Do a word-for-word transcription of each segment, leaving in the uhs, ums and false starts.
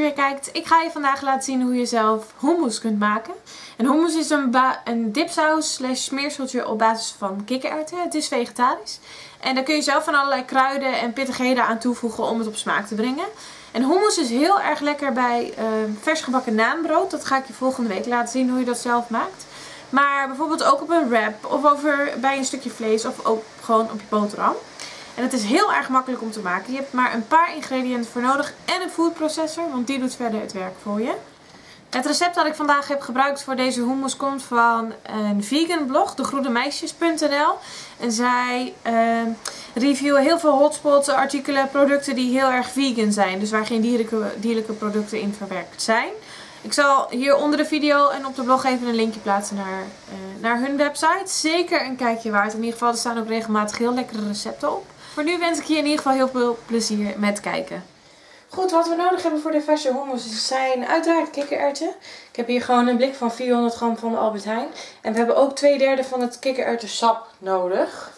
weer kijkt. Ik ga je vandaag laten zien hoe je zelf hummus kunt maken. En hummus is een, een dipsaus slash smeerseltje op basis van kikkererwten. Het is vegetarisch. En daar kun je zelf van allerlei kruiden en pittigheden aan toevoegen om het op smaak te brengen. En hummus is heel erg lekker bij uh, vers gebakken naanbrood. Dat ga ik je volgende week laten zien hoe je dat zelf maakt. Maar bijvoorbeeld ook op een wrap of over, bij een stukje vlees of ook gewoon op je boterham. En het is heel erg makkelijk om te maken. Je hebt maar een paar ingrediënten voor nodig en een food processor, want die doet verder het werk voor je. Het recept dat ik vandaag heb gebruikt voor deze hummus komt van een vegan blog, de groene meisjes punt n l. En zij uh, reviewen heel veel hotspots, artikelen, producten die heel erg vegan zijn. Dus waar geen dierlijke, dierlijke producten in verwerkt zijn. Ik zal hier onder de video en op de blog even een linkje plaatsen naar, uh, naar hun website. Zeker een kijkje waard. In ieder geval, er staan ook regelmatig heel lekkere recepten op. Voor nu wens ik je in ieder geval heel veel plezier met kijken. Goed, wat we nodig hebben voor de verse hummus zijn uiteraard kikkererwten. Ik heb hier gewoon een blik van vierhonderd gram van de Albert Heijn. En we hebben ook twee derde van het kikkererwtensap nodig.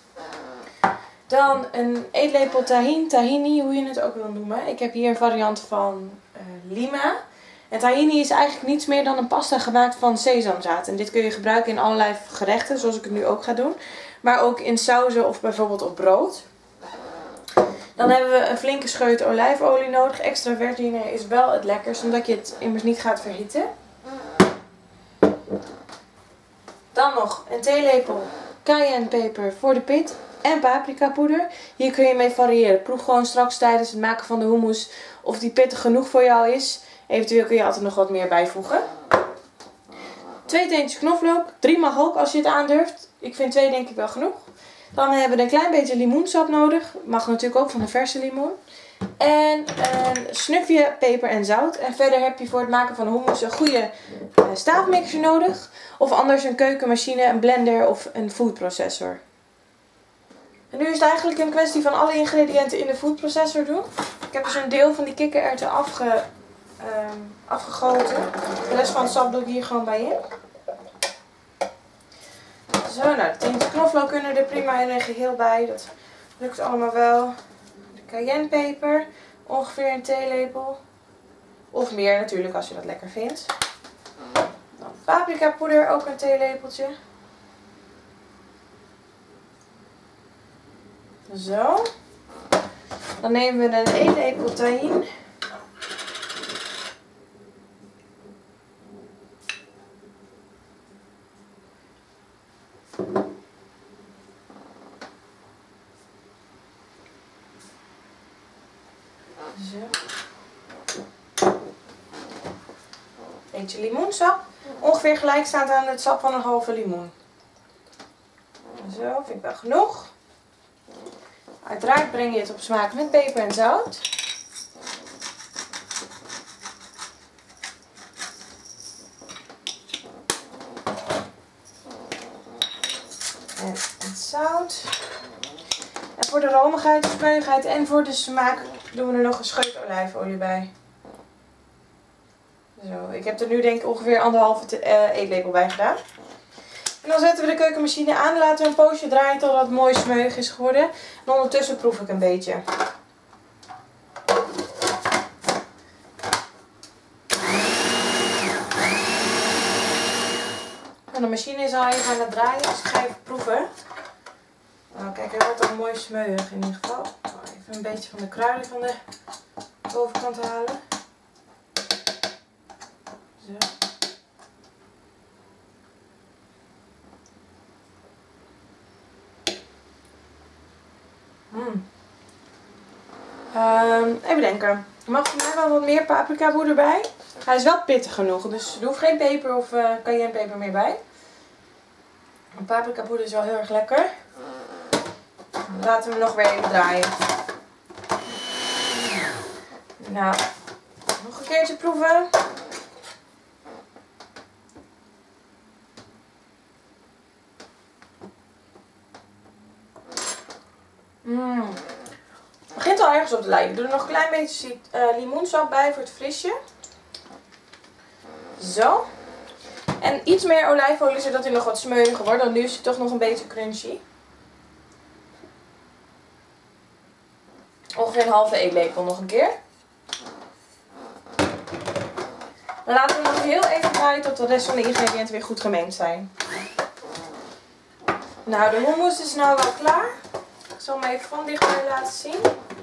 Dan een eetlepel tahin, tahini, hoe je het ook wil noemen. Ik heb hier een variant van uh, lima. En tahini is eigenlijk niets meer dan een pasta gemaakt van sesamzaad. En dit kun je gebruiken in allerlei gerechten, zoals ik het nu ook ga doen. Maar ook in sauzen of bijvoorbeeld op brood. Dan hebben we een flinke scheut olijfolie nodig. Extra virgine is wel het lekkerst, omdat je het immers niet gaat verhitten. Dan nog een theelepel cayennepeper voor de pit en paprikapoeder. Hier kun je mee variëren. Proef gewoon straks tijdens het maken van de hummus of die pittig genoeg voor jou is. Eventueel kun je altijd nog wat meer bijvoegen. Twee teentjes knoflook. Drie mag ook als je het aandurft. Ik vind twee denk ik wel genoeg. Dan hebben we een klein beetje limoensap nodig. Mag natuurlijk ook van een verse limoen. En een snufje peper en zout. En verder heb je voor het maken van hummus een goede staafmixer nodig. Of anders een keukenmachine, een blender of een food processor. En nu is het eigenlijk een kwestie van alle ingrediënten in de food processor doen. Ik heb dus een deel van die kikkererwten afge, um, afgegoten. De rest van het sap doe ik hier gewoon bij in. Zo, nou, de teentjes knoflook kunnen er prima in een geheel bij. Dat lukt allemaal wel. De cayennepeper, ongeveer een theelepel. Of meer natuurlijk als je dat lekker vindt. Dan paprikapoeder, ook een theelepeltje. Zo. Dan nemen we een eetlepel tahin. Zo. Eentje limoensap. Ongeveer gelijk staat aan het sap van een halve limoen. Zo, vind ik wel genoeg. Uiteraard breng je het op smaak met peper en zout. En het zout. En voor de romigheid, de smeugheid en voor de smaak doen we er nog een scheut olijfolie bij. Zo, ik heb er nu denk ik ongeveer anderhalve uh, eetlepel bij gedaan. En dan zetten we de keukenmachine aan, laten we een poosje draaien totdat het mooi smeug is geworden. En ondertussen proef ik een beetje. En de machine is al even aan het draaien, dus ik ga even proeven. Nou, kijk, hij wordt al mooi smeuig in ieder geval. Even een beetje van de kruiden van de bovenkant halen. Zo. Mm. Um, even denken. Er mag voor mij wel wat meer paprikapoeder bij. Hij is wel pittig genoeg, dus er hoeft geen peper of uh, cayennepeper meer bij. Paprikapoeder is wel heel erg lekker. Laten we hem nog weer even draaien. Nou, nog een keertje proeven. Mm. Het begint al ergens op te lijken. Ik doe er nog een klein beetje uh, limoensap bij voor het frisje. Zo. En iets meer olijfolie zodat hij nog wat smeuiger wordt. Want nu is hij toch nog een beetje crunchy. Ongeveer een halve eetlepel nog een keer. Dan laten we nog heel even draaien tot de rest van de ingrediënten weer goed gemengd zijn. Nou, de hummus is nou wel klaar. Ik zal hem even van dichtbij laten zien.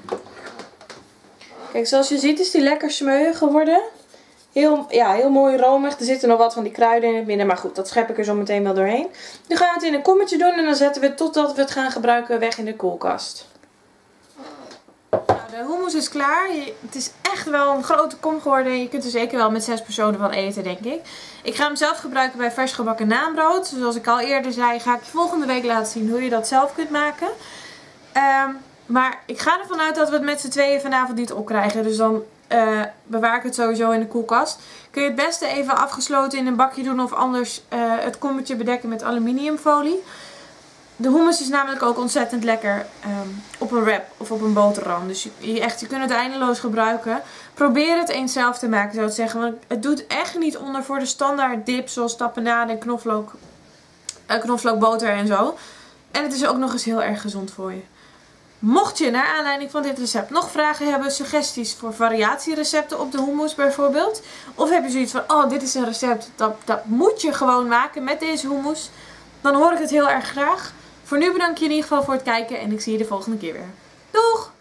Kijk, zoals je ziet is die lekker smeuïg geworden. Heel, ja, heel mooi romig. Er zitten nog wat van die kruiden in het midden. Maar goed, dat schep ik er zo meteen wel doorheen. Nu gaan we het in een kommetje doen. En dan zetten we het totdat we het gaan gebruiken weg in de koelkast. Nou, de hummus is klaar. Je, het is echt wel een grote kom geworden. Je kunt er zeker wel met zes personen van eten, denk ik. Ik ga hem zelf gebruiken bij vers gebakken naanbrood. Zoals ik al eerder zei, ga ik je volgende week laten zien hoe je dat zelf kunt maken. Um, maar ik ga ervan uit dat we het met z'n tweeën vanavond niet opkrijgen. Dus dan uh, bewaar ik het sowieso in de koelkast. Kun je het beste even afgesloten in een bakje doen of anders uh, het kommetje bedekken met aluminiumfolie. De hummus is namelijk ook ontzettend lekker um, op een wrap of op een boterham. Dus je, echt, je kunt het eindeloos gebruiken. Probeer het eens zelf te maken, zou ik zeggen. Want het doet echt niet onder voor de standaard dip zoals tapenade en knoflook, uh, knoflookboter en zo. En het is ook nog eens heel erg gezond voor je. Mocht je naar aanleiding van dit recept nog vragen hebben, suggesties voor variatierecepten op de hummus bijvoorbeeld. Of heb je zoiets van, oh dit is een recept, dat, dat moet je gewoon maken met deze hummus. Dan hoor ik het heel erg graag. Voor nu bedank ik je in ieder geval voor het kijken en ik zie je de volgende keer weer. Doeg!